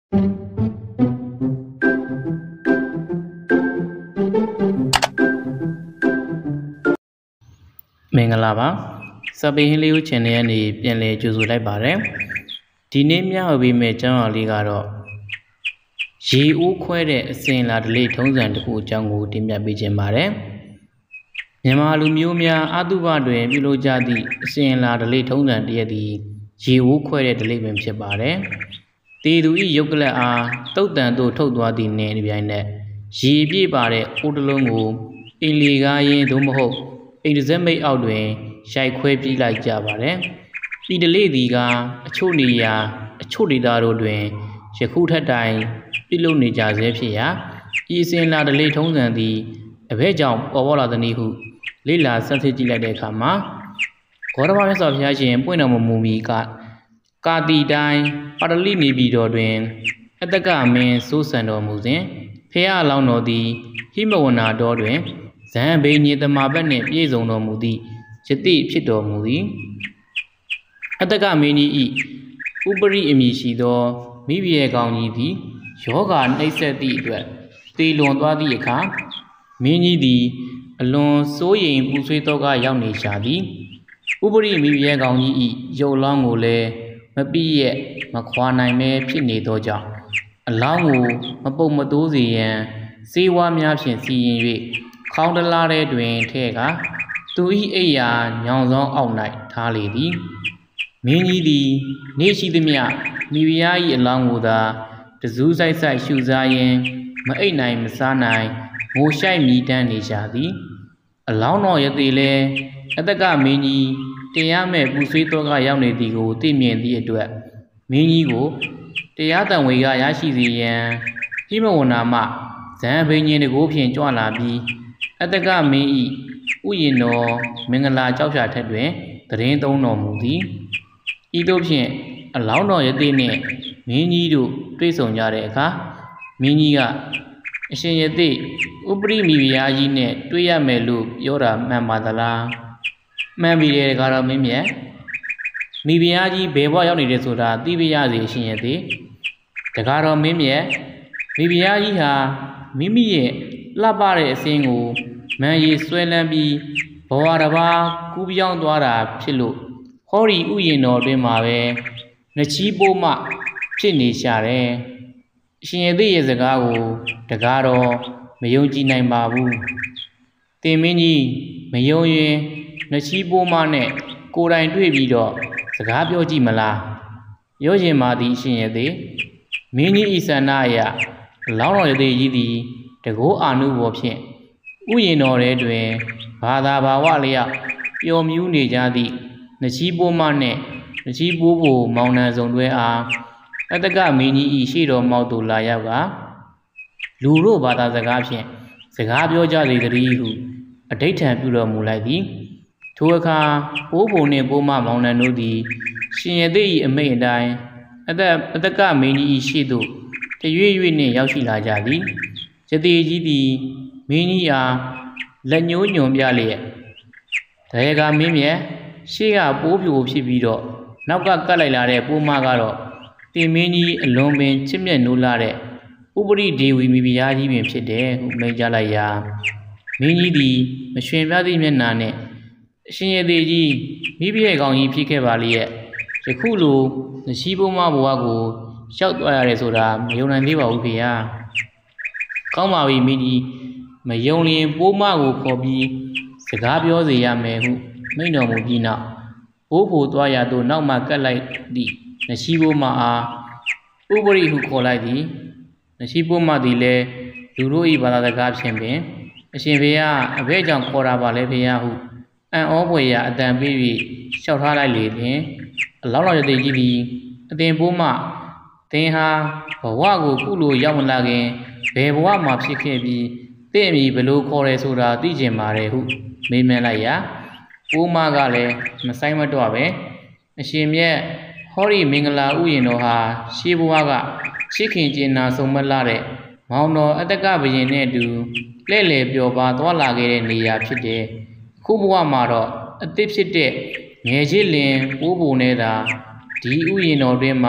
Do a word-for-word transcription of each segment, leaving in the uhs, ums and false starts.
မင်္ဂလာပါစပင်းဟင်းလေးကို channel ကနေပြန်လည်ကြိုဆိုလိုက်ပါတယ်ဒီနေ့မျှဝေပေးမယ့်ကျောင်းအလေးကတော့ရေအိုးခွဲတဲ့အစဉ်လာဓလေ့ထုံးစံတစ်ခုအကြောင်းကိုတင်ပြပေးခြင်းပါတယ်မြန်မာလူမျိုးများအတုပတွင်ပြုလုပ်ကြသည့်အစဉ်လာဓလေ့ထုံးစံတစ်ရပ်သည်ရေအိုးခွဲတဲ့ဓလေ့ပင်ဖြစ်ပါတယ်တေသူ၏ရုပ်ကလပ်အားတုတ်တန်သို့ထုတ်သွားသည့်နယ်တစ်ပြိုင်နက်ရေပြည့်ပါတဲ့အိုးတစ်လုံးကိုအင်လီကားရင်သို့မဟုတ်အိမ်တစ်စက်မိတ်အောက်တွင်ရိုက်ခွဲပြေးလိုက်ကြပါတယ်ဤဓလေ့သည်ကအချို့နေရာအချို့ဒေသတို့တွင်ယခုထက်တိုင်ပြုလုပ်နေကြဆဲဖြစ်ရာဤအစဉ်လာဓလေ့ထုံးစံသည်အဘဲကြောင့်ပေါ်ပေါ်လာသည်ဟုလေ့လာဆန်းစစ်ကြည့်လိုက်တဲ့အခါမှာဂေါတမမြတ်စွာဘုရားရှင်ပွင့်တော်မမူမီကကာတိတိုင်းပါတလိနေပြည်တော်တွင်အတ္တကမင်းစိုးစံတော်မူစဉ်ဖះအလောင်းတော်သည်ဟိမဝနာတော်တွင်ဇံဘိညေတမာဘတ်နှင့်ပြည့်စုံတော်မူသည့်ယတိဖြစ်တော်မူသည်အတ္တကမင်းကြီး၏ဥပရိအမည်ရှိသောမိဘရဲ့ကောင်းကြီးသည်ယောဂနှိပ်စက်သည့်အတွက်သေလွန်သွားသည့်အခါမင်းကြီးသည်အလွန်စိုးရိမ်ပူဆွေးသောကရောက်နေရှာသည်ဥပရိမိဘရဲ့ကောင်းကြီး၏ရုပ်လောင်းကိုလည်းမပြည့်ရဲ့မခွာနိုင်ပဲဖြစ်နေသောကြောင့်အလောင်းကိုမပုတ်မတိုးစေရန်စေဝါများဖြင့်စီရင်၍ခေါင်းတလားထဲတွင်ထဲကသူ၏အိယာညောင်ဆောင်အောက်၌ထားလေသည်မင်းကြီးသည်နေရှိသည်မြမိဖုရား၏အလောင်းကိုသာတစူးဆိုင်ဆိုင်ရှုစားရင်းမအိပ်နိုင်မစားနိုင်ငိုရှိုက်မြည်တမ်းနေရှာသည်အလောင်းတော်ရသေးလဲအတ္တကမင်းကြီးတရားမဲ့ပူဆွေးသောကရောက်နေသည်ကိုသိမြင်သည့်အတွက်မင်းကြီးကိုတရားတန်ဝေကရရှိစေရန်ဟိမဝနာမှဇံဘိညင်တကိုးဖြင့်ကြွလာပြီးအတ္တကမင်း၏ဥယျာဉ်တော်မင်္ဂလာကြောက်ဖြာထက်တွင်တရင်သုံးတော်မူသည်ဤသို့ဖြင့်အလောင်းတော်ရသေးနှင့်မင်းကြီးတို့တွေ့ဆုံကြတဲ့အခါမင်းကြီးကအရှင်ရသေးဥပရိမိဖုရားကြီးနဲ့တွေ့ရမယ်လို့ပြောတာမှန်ပါသလားမှန်ပြီလေကတော့မင်းမြတ်မိဖုရားကြီးဘယ်ဘဝရောက်နေတယ်ဆိုတာသိပြရစေရှင်ရသေးတကားတော်မင်းမြတ်မိဖုရားကြီးဟာမိမိရဲ့လှပတဲ့အစင်းကိုမန်ရီဆွဲလန်းပြီးဘဝတစ်ပါးကူးပြောင်းသွားတာဖြစ်လို့ဟောဒီဥယျာဉ်တော်တွင်မှာပဲနှချီးပိုးမှဖြစ်နေရှာတယ်အရှင်ရသေးရဲ့စကားကိုတကားတော့မယုံကြည်နိုင်ပါဘူးတင်မင်းကြီးမယုံရင်နှချီးပိုးမှနဲ့ကိုယ်တိုင်တွေ့ပြီးတော့စကားပြောကြည့်မလားပြောရင်မှသည်အရှင်ရသေးမင်းကြီးဤဆန္ဒအရလောင်းတော်ရသေးကြီးသည်တကောအာနုဘောဖြင့်ဥယျာဉ်တော်ထဲတွင်ဘာသာဘာဝလျောက်ပျော်မြူးနေကြသည့်နှချီးပိုးမနှင့်နှချီးပိုးကိုမောင်နှံဆောင်တွဲအားအတ္တကမင်းကြီး၏ရှေ့တော်မောက်သို့လာရောက်ကလူတို့ဘာသာစကားဖြင့်စကားပြောကြလေသည်ဟုအဋိဋ္ဌံပြုတော်မူလိုက်သည်ထိုအခါပိုးဘုံနှင့်ပိုးမမောင်နှံတို့သည်ရှင်ရသေး၏အမိန့်အတိုင်းအတ္တအတ္တကမင်းကြီး၏ရှေ့သို့တရွေ့ရွေ့နှင့်ရောက်ရှိလာကြသည်ယတိကြီးသည်မင်းကြီးအားလက်ညှိုးညွန်ပြလျက်ဒါကမင်းမြတ်ရှေ့ကပိုးပြိုဖြစ်ပြီးတော့နောက်ကကတ်လိုက်လာတဲ့ပိုးမကတော့တင်မင်းကြီးအလွန်ပင်ချစ်မြတ်နိုးလာတဲ့ဥပရိဒေဝီမိဖုရားကြီးပင်ဖြစ်တယ်ဟုမိန့်ကြားလိုက်ရာမင်းကြီးသည်မရွှင်ပြသည့်မျက်နှာနဲ့အရှင်ရသေးကြီးမိဖုရားကောင်ကြီးဖြစ်ခဲ့ပါလေရဲ့ယခုလိုနှရှိပိုးမဘဝကိုရှောက်သွားရတယ်ဆိုတာမယုံနိုင်သေးပါဘူးဖေဟာကောင်းပါပြီမင်းကြီးမယုံလျင်ပိုးမကိုခေါ်ပြီးစကားပြောစေရမယ်ဟုမိန့်တော်မူပြီးနောက်ဘိုးဖို့သွားရသို့နောက်မှကတ်လိုက်သည့်နှရှိပိုးမအားဥပရိဟုခေါ်လိုက်သည်နှရှိပိုးမသည်လည်းလူတို့၏ဘာသာစကားဖြင့်ပင်အရှင်ဖေဟာအဘဲကြောင့်ခေါ်တာပါလေဖေဟာဟုအံ့ဩဖွယ်ရာအတန်ပေး၍လျှောက်ထားလိုက်လေပင်အလောင်းတော်ရသေးကြီးသည်အတင်ပိုးမသင်ဟာဘဝကိုကုလိုရောက်မလာခင်ဘယ်ဘဝမှာဖြစ်ခဲ့ပြီးတင့်အမိဘလို့ခေါ်ရဲဆိုတာသိကျင်ပါတယ်ဟုမေးမြန်းလိုက်ရာပိုးမကလည်းမဆိုင်မတော့ပဲအရှင်မြတ်ဟောဒီမင်္ဂလာဥယျာဉ်တော်ဟာရှေးဘဝကချစ်ခင်ကျင်နာဆုံးမလာတဲ့မောင်တော်အတ္တကဘုရင်နဲ့အတူလှဲ့လေပျော်ပါသွားလာခဲ့တဲ့နေရာဖြစ်တယ်ခုဘဝမှာတော့အသစ်ဖြစ်တဲ့ငယ်ချစ်လင်ပိုးပုံနဲ့သာဒီဥယျာဉ်တော်တွင်မှာ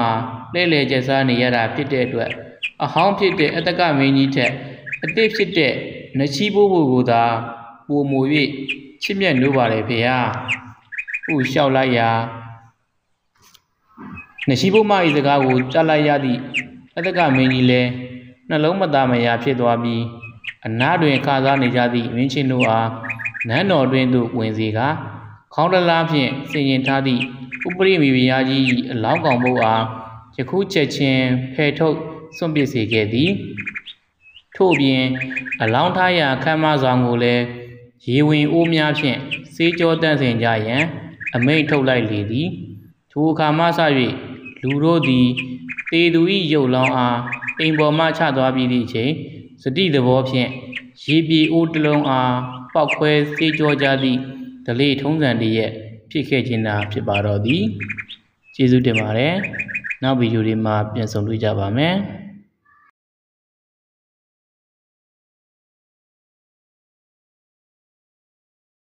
လဲလေကျစားနေရတာဖြစ်တဲ့အတွက်အဟောင်းဖြစ်တဲ့အတ္တကမင်းကြီးထက်အသစ်ဖြစ်တဲ့နချီဘိုးဘိုကိုသာပိုမို၍ချစ်မြတ်နိုးပါလေဖေဟာဟုလျှောက်လိုက်ရာနချီဘိုးမ၏စကားကိုကြားလိုက်ရသည့်အတ္တကမင်းကြီးလည်းနှလုံးမသားမရာဖြစ်သွားပြီးအနားတွင်ခါစားနေကြသည့်မင်းချင်းတို့အားနန်းတော်တွင်သို့ဝင်စေကာခေါင်းတလားဖြင့်ဆင်ရင်ထားသည့်ဥပရိမိဖုရားကြီး၏အလောင်းကောင်မုတ်အားယခုချက်ချင်းဖယ်ထုတ်စွန့်ပစ်စေခဲ့သည်ထို့ပြင်အလောင်းထားရာခမ်းမဆောင်ကိုလည်းရေဝင်အိုးများဖြင့်စေးကြောတန့်စင်ကြရန်အမိန့်ထုတ်လိုက်လေသည်ထိုအခါမှစ၍လူတို့သည်တေသူ၏ရုပ်လောင်းအားအိမ်ပေါ်မှချသွားပြီးသည့်အချိန်စတိသဘောဖြင့်ရေပြေအိုးတစ်လုံးအားပောက်ခွဲစေးကြောကြသည့်ဓလေ့ထုံးစံတည်းရဲ့ဖြစ်ခဲ့ခြင်းသာဖြစ်ပါတော့သည်ကျေးဇူးတင်ပါတယ်နောက်ဗီဒီယိုတွေမှာပြန်ဆုံတွေ့ကြပါမယ်